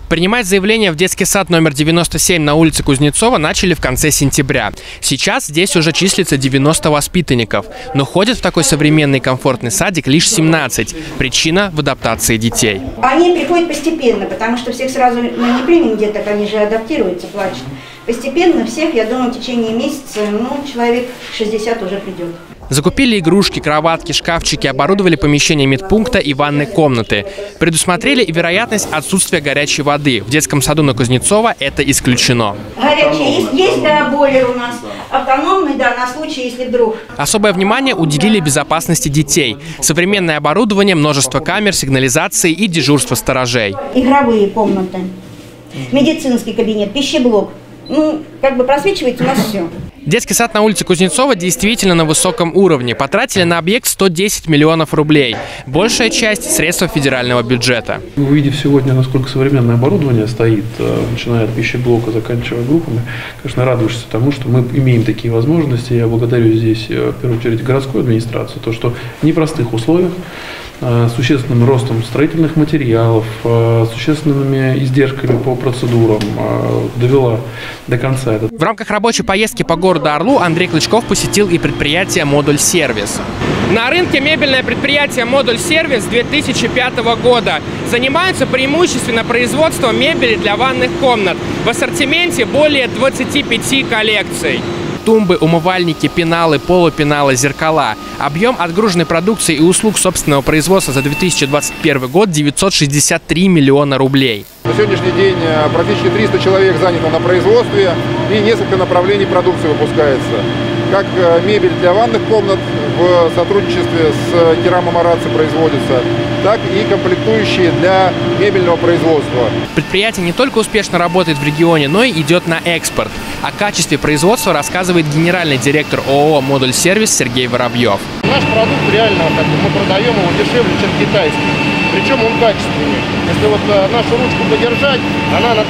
Принимать заявления в детский сад номер 97 на улице Кузнецова начали в конце сентября. Сейчас здесь уже числится 90 воспитанников, но ходят в такой современный комфортный садик лишь 17. Причина в адаптации детей. Они приходят постепенно, потому что всех сразу мы не примем деток, они же адаптируются, плачут. Постепенно всех, я думаю, в течение месяца, человек 60 уже придет. Закупили игрушки, кроватки, шкафчики, оборудовали помещение медпункта и ванной комнаты. Предусмотрели и вероятность отсутствия горячей воды. В детском саду на Кузнецова это исключено. Горячая есть, да, бойлер у нас. Автономный, да, на случай, если вдруг. Особое внимание уделили безопасности детей. Современное оборудование, множество камер, сигнализации и дежурство сторожей. Игровые комнаты, медицинский кабинет, пищеблок. Просвечивается у нас все. Детский сад на улице Кузнецова действительно на высоком уровне. Потратили на объект 110 миллионов рублей. Большая часть – средства федерального бюджета. Увидев сегодня, насколько современное оборудование стоит, начиная от пищеблока, заканчивая группами, конечно, радуешься тому, что мы имеем такие возможности. Я благодарю здесь, в первую очередь, городскую администрацию, то, что в непростых условиях, с существенным ростом строительных материалов, существенными издержками по процедурам довела до конца. В рамках рабочей поездки по городу Орлу Андрей Клычков посетил и предприятие «Модуль Сервис». На рынке мебельное предприятие «Модуль Сервис» 2005 года. Занимаются преимущественно производством мебели для ванных комнат. В ассортименте более 25 коллекций. Тумбы, умывальники, пеналы, полупеналы, зеркала. Объем отгруженной продукции и услуг собственного производства за 2021 год – 963 миллиона рублей. На сегодняшний день практически 300 человек занято на производстве и несколько направлений продукции выпускается. Как мебель для ванных комнат в сотрудничестве с Керамом Араци производится, так и комплектующие для мебельного производства. Предприятие не только успешно работает в регионе, но и идет на экспорт. О качестве производства рассказывает генеральный директор ООО «Модуль Сервис» Сергей Воробьев. Наш продукт реально мы продаем его дешевле, чем китайский. Причем он качественный. Если нашу ручку подержать, она на 30%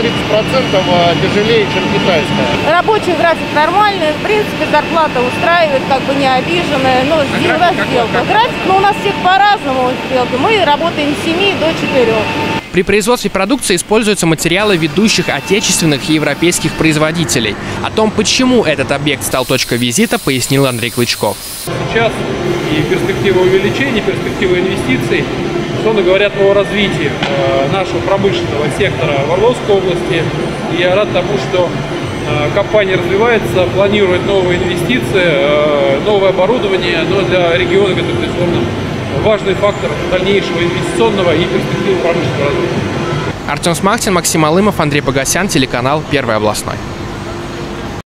тяжелее, чем китайская. Рабочий график нормальный, в принципе, зарплата устраивает, не обиженная. Но сделка. График, у нас всех по-разному сделки. Мы работаем с 7 до 4. При производстве продукции используются материалы ведущих отечественных и европейских производителей. О том, почему этот объект стал точкой визита, пояснил Андрей Клычков. Сейчас и перспектива увеличения, перспектива инвестиций, говорят о развитии нашего промышленного сектора в Орловской области. И я рад тому, что компания развивается, планирует новые инвестиции, новое оборудование, но для региона это, безусловно, важный фактор дальнейшего инвестиционного и перспективы промышленного развития. Артем Смахтин, Максим Алымов, Андрей Погосян, телеканал «Первый областной».